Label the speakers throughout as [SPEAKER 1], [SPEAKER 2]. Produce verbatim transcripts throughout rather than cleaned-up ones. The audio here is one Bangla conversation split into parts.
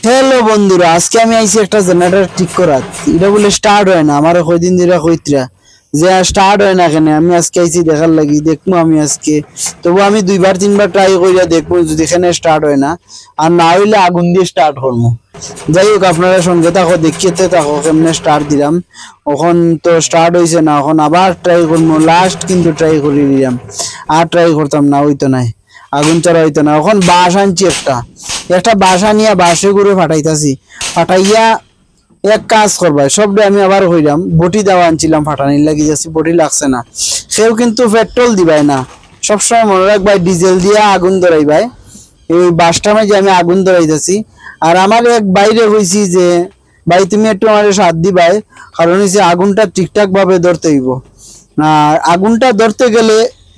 [SPEAKER 1] হ্যালো বন্ধুরা, আজকে আমি আইছি একটা জেনারেটর ঠিক করার। এটা বলে স্টার্ট হয় না, আমার কয়দিন ধরে কইত্রা যে স্টার্ট হয় না কেন। আমি আজকে আইছি দেখার লাগি, দেখবো আমি আজকে। তবু আমি দুইবার তিনবার ট্রাই করিয়া দেখবো, যদি এখানে স্টার্ট হয় না আর না হইলে আগুন দিয়ে স্টার্ট করবো। যাই হোক, আপনারা সঙ্গে থাকো, দেখিতে থাকো কেমনে স্টার্ট দিলাম। এখন তো স্টার্ট হয়েছে না, এখন আবার ট্রাই করবো। লাস্ট কিন্তু ট্রাই করে দিলাম, আর ট্রাই করতাম না, হইতো নাই, আগুন চড়া হইতো না। এখন বাঁশ আনছি, একটা একটা বাসা নিয়ে বাসে করে ফাটাইতাছি। ফাটাইয়া এক কাজ করবা, সবটা আমি আবার হইলাম। বটি দেওয়া আনছিলাম, ফাটানির লাগি যাচ্ছি, বটি লাগছে না। সেও কিন্তু পেট্রোল দিবাই না, সবসময় মনে রাখবাই ডিজেল দিয়া আগুন ধরাইবাই। এই বাসটা মাঝে আমি আগুন ধরাইতেছি। আর আমার এক বাইরে হয়েছি যে ভাই তুমি একটু আমার সাথ দিবাই, কারণ হচ্ছে আগুনটা ঠিকঠাক ভাবে ধরতে হইব। আর আগুনটা ধরতে গেলে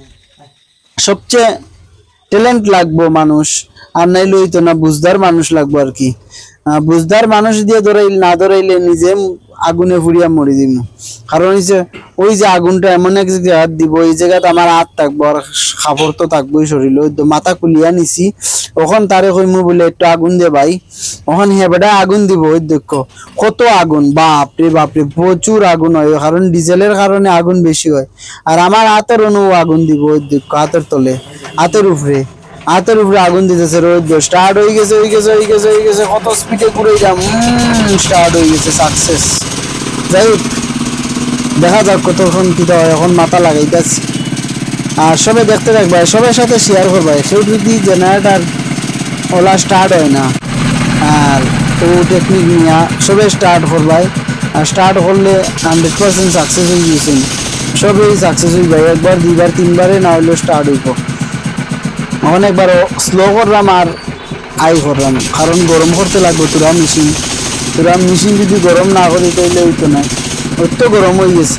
[SPEAKER 1] সবচেয়ে ট্যালেন্ট লাগবো মানুষ, আর নাইলে হইতো না, বুঝদার মানুষ লাগবো আর কি। বুঝদার মানুষ দিয়ে ধরাইলে, না ধরাইলে নিজে আগুনে ফুরিয়া মরি দিব। কারণ হচ্ছে ওই যে আগুনটা এমন এক জায়গায় হাত দিব, এই জায়গাতে আমার হাত থাকবো আর খাবার তো থাকবোই শরীর। ওই তো মাথা খুলিয়া নিছি, ওখান তারে কইমু বলে একটু আগুন দে ভাই। ওখান হেবেটা আগুন দিব, ওই দেখো কত আগুন, বাপরে বাপরে প্রচুর আগুন হয়। কারণ ডিজেলের কারণে আগুন বেশি হয়। আর আমার হাতের অনু আগুন দিব, ওই দেখো হাতের তলে, হাতের উপরে, হাতের উপরে আগুন দিতেছে। রোদ স্টার্ট হয়ে গেছে, হয়ে গেছে, হয়ে গেছে, হয়ে গেছে। কত স্পিডে ঘুরে যাম, স্টার্ট হয়ে গেছে, সাকসেস। যাই হোক, দেখা যাক কতক্ষণ কি হয়। এখন মাথা লাগাইতেছি। আর সবাই দেখতে থাকবে, সবার সাথে শেয়ার করবে। কেউ যদি জেনারেটার ওলা স্টার্ট হয় না, আর ও টেকনিক নিয়ে সবাই স্টার্ট করবে। আর স্টার্ট করলে হান্ড্রেড পার্সেন্ট সাকসেস হয়ে গেছেন, সবাই সাকসেস হইবে। একবার দুইবার তিনবারে না হলেও স্টার্ট হইব। অনেকবার স্লো করলাম আর আই করলাম, কারণ গরম করতে লাগবে তোরা মেশিন। তোরা মেশিন যদি গরম না করি তাইলে হইতো না। অত গরম হয়ে গেছে,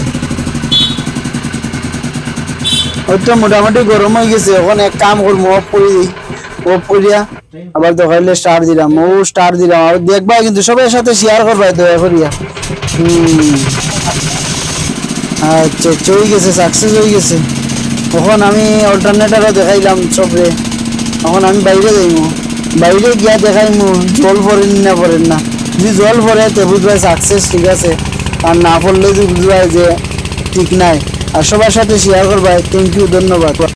[SPEAKER 1] ওইটা মোটামুটি গরম হয়ে গেছে। এখন এক কাম করবো, অফ করে দিই। অফ করিয়া আবার দেখাইলে স্টার দিলাম, ও স্টার দিলাম। আর দেখবা কিন্তু সবার সাথে শেয়ার করবা দয়া করিয়া। হম আচ্ছা, হয়ে গেছে, সাকসেস হয়ে গেছে। তখন আমি অল্টারনেটারও দেখাইলাম সবরে। এখন আমি বাইরে যাইমু, বাইরে গিয়া দেখাইমু জল পড়েন না পড়েন না। যদি জল পড়ে তো বুঝবাই সাকসেস, ঠিক আছে। আর না পড়লে বুঝবাই যে ঠিক নাই। আর সবার সাথে শেয়ার করবাই। থ্যাংক ইউ, ধন্যবাদ।